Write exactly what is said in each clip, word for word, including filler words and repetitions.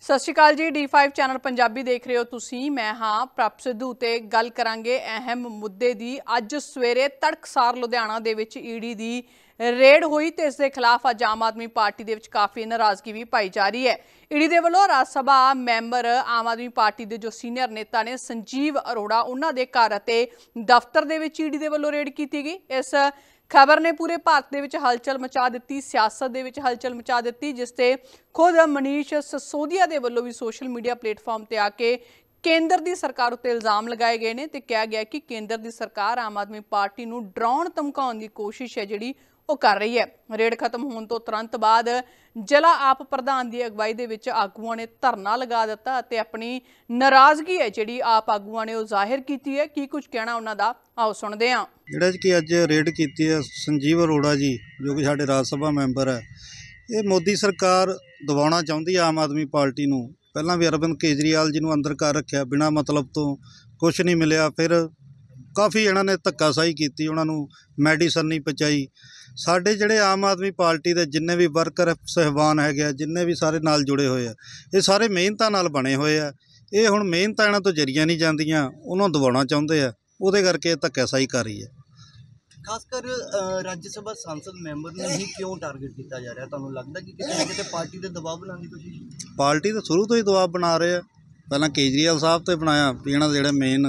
सत श्री अकाल जी। डी फाइव चैनल पंजाबी देख रहे हो तुसी। मैं हाँ प्रभ सिद्धू ते गल करांगे अहम मुद्दे दी। अज सवेरे तड़कसार लुधियाना दे विच ईडी दी रेड हुई ते इस दे खिलाफ अज आम आदमी पार्टी दे विच काफ़ी नाराज़गी भी पाई जा रही है। ईडी दे वल्लों राज सभा मैंबर आम आदमी पार्टी दे जो सीनियर नेता ने संजीव अरोड़ा उन्हां दे घर ते दफ्तर दे विच ईडी दे वल्लों रेड की गई। इस खबर ने पूरे भारत दे विच हलचल मचा दी, सियासत दे विच हलचल मचा दी, जिसते खुद मनीष सिसोदिया दे वल्लों भी सोशल मीडिया प्लेटफॉर्म ते आके केंद्र दी सरकार उत्ते इल्जाम लगाए गए ने ते कहा गया कि केंद्र दी सरकार आम आदमी पार्टी नूं डराउण धमकाउण दी कोशिश है जिहड़ी वो कर रही है। रेड खत्म होने तो तुरंत बाद जिला आप प्रधान की अगवाई दे विच आगूआं ने धरना लगा दिता ते अपनी नाराज़गी है जिहड़ी आप आगूआं ने जाहिर की है। की कुछ कहना उन्हां दा आओ सुणदे हां। जिहड़ा कि अज रेड की है संजीव अरोड़ा जी जो कि साडे राज सभा मैंबर है, ये मोदी सरकार दबाउणा चाहुंदी है आम आदमी पार्टी नूं। पहलां भी अरविंद केजरीवाल जी नूं अंदर कर रखिया बिना मतलब तो कुछ नहीं मिलिया, फिर काफ़ी इन्होंने धक्काशाही की, उन्होंने मैडिसन नहीं पहुँचाई। साढ़े जिहड़े आम आदमी पार्टी के जिन्ने भी वर्कर साहिबान है, जिन्ने भी सारे नाल जुड़े हुए हैं, ये सारे मेहनतां नाल बने हुए हैं। ये हुण मेहनतां इन्हां तो जरिया नहीं जांदियां, उन्होंने दबाउणा चाहुंदे आ, उहदे करके धक्काशाही कर रही है। खासकर राज्य सभा सांसद मैंबर ने ही क्यों टारगेट किया जा रहा है? तुहानूं लगदा कि किते ना किते पार्टी ते दबाव बनाउण दी कोशिश? पार्टी तो शुरू तो ही दबाव बना रहे हैं, पहलां केजरीवाल साहब तो बनाया भी इन्हां दे जिहड़े मेन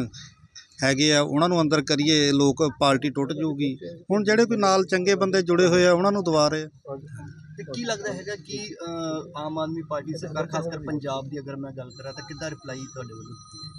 हैगे आ उन्होंने अंदर करिए लोग पार्टी टुट जूगी। हुण जिहड़े कोई नाल चंगे बंदे जुड़े हुए आ उन्होंने दबा रहे हैं। ते की लगदा हैगा कि आम आदमी पार्टी सरकार खासकर पंजाब की अगर मैं गल करा तो किद्दां रिप्लाई तुहाडे वल्लों?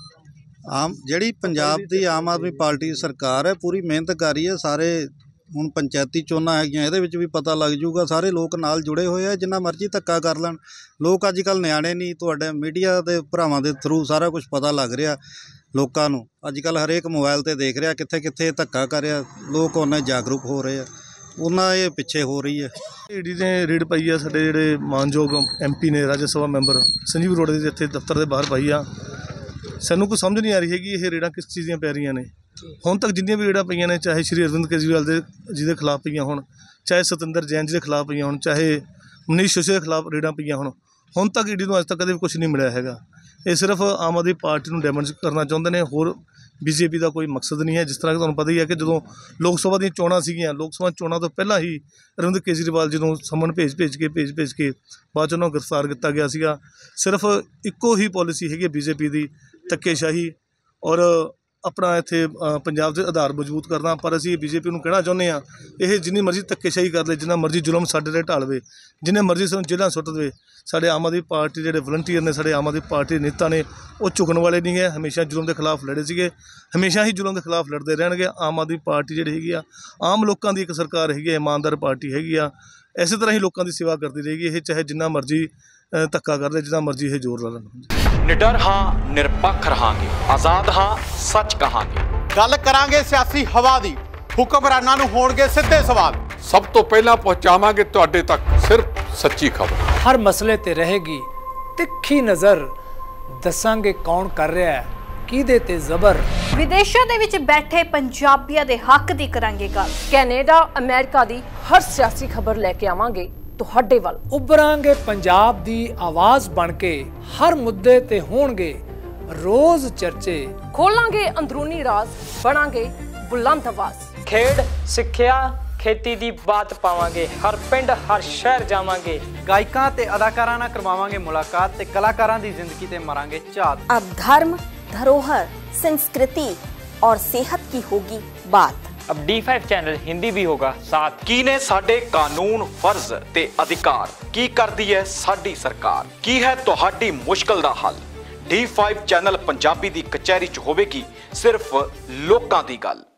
आम जिहड़ी पंजाब की आम आदमी पार्टी सरकार है पूरी मेहनत कर रही है। सारे हुण पंचायती चोणां हैगियां, इहदे विच भी पता लग जूगा, सारे लोग नाल जुड़े हुए हैं। जिन्ना मर्जी धक्का कर लैण, लोग अजकल निआणे नहीं, तुहाडे मीडिया के भरावां दे थ्रू सारा कुछ पता लग रहा लोगों नूं। अजकल हरेक मोबाइल ते देख रहा कित्थे कित्थे धक्का कर रहा, लोग उन्ने जागरूक हो रहे हैं, उन्ना ये पिछे हो रही है। ईडी ने रेड पाई है साडे जिहड़े मानयोग एम पी ने राज्य सभा मैंबर संजीव अरोड़ा दे इत्थे दफ्तर के बाहर पाई आ। सानूं कोई समझ नहीं आ रही है कि ये रेडां किस चीज़ ਦੀਆਂ पै रही ने। हुण तक जिन्नियां भी रेडां पईयां ने, चाहे श्री अरविंद केजरीवाल दे जी दे खिलाफ पईयां होण, चाहे सतिंदर जैन जी के खिलाफ पईयां होण, चाहे मनीष सिसोदिया के खिलाफ रेडां पईयां होण, हुण तक ईडी नूं अज तक कदे भी कुछ नहीं मिलिया हैगा। ये सिर्फ आम आदमी पार्टी नूं डैमेज करना चाहुंदे ने, होर बीजेपी का कोई मकसद नहीं है। जिस तरह कि तुहानूं पता ही है कि जो लोक सभा दी चोणां सीगियां, लोक सभा चोणां तो पहला ही अरविंद केजरीवाल जी नूं समन भेज भेज के भेज भेज के बाद उन्होंने गिरफ्तार किया गया सीगा। सिर्फ इक्को ही पॉलिसी हैगी बीजेपी की, धक्केशाही और अपना इत्थे पंजाब के आधार मजबूत करना। पर असीं बीजेपी नूं कहना चाहुंदे हां ये जिन्नी मर्जी धक्केशाही कर ले, जिन्ना मर्जी जुलम साडे ते ढालवे, जिन्ने मर्जी सानूं जेलां सुੱਟ देवे, साडे आम आदमी पार्टी जिहड़े वलंटीयर ने, साडे आम आदमी पार्टी दे नेता ने, वो झुकण वाले नहीं है। हमेशा जुलम के खिलाफ लड़े सीगे, हमेशा ही जुलम के खिलाफ लड़ते रहणगे। आम आदमी पार्टी जिहड़ी हैगी आ आम लोगों की एक सरकार हैगी, ईमानदार पार्टी हैगी आ, इस तरह ही लोगों की सेवा करती रहेगी। ये चाहे जिन्ना मर्जी धक्का कर ले, जिन्ना मर्जी ये जोर ला लेण। निडर हाँ, निरपक्ष रहांगे, आजाद हाँ, सच कहांगे। गल करांगे सियासी हवा दी, हुक्मरानां नूं होणगे सिद्धे सवाल। सब तो पहला पहुंचावांगे तुहाडे तक सिर्फ सच्ची खबर। हर मसले ते रहेगी तिखी नज़र, दसांगे कौन कर रहा है किहदे ते जबर। विदेशों दे विच बैठे पंजाबियां दे हक दी करांगे गल। कैनेडा अमेरिका दी हर सियासी खबर लेके आवांगे तुहाडे वल। उभरांगे पंजाब दी आवाज़ बन के, हर मुद्दे ते होणगे रोज चर्चे। खोलांगे अंदरूनी राज, बनांगे बुलंद आवाज। खेड सिक्ख्या खेती दी बात पावांगे, हर पिंड हर शहर जावांगे। गायकां ते अदाकारां नाल करवावांगे मुलाकात ते कलाकारां दी जिंदगी ते मरांगे झात। अब धर्म, धरोहर, संस्कृति और सेहत की होगी बात। अब डी फाइव चैनल हिंदी भी होगा साथ। की ने साडे कानून फर्ज ते अधिकार, की करदी है साडी सरकार, की है तुहाडी मुश्किल दा हल। डी फाइव चैनल पंजाबी दी कचहरी च होवेगी सिर्फ लोकां दी गल।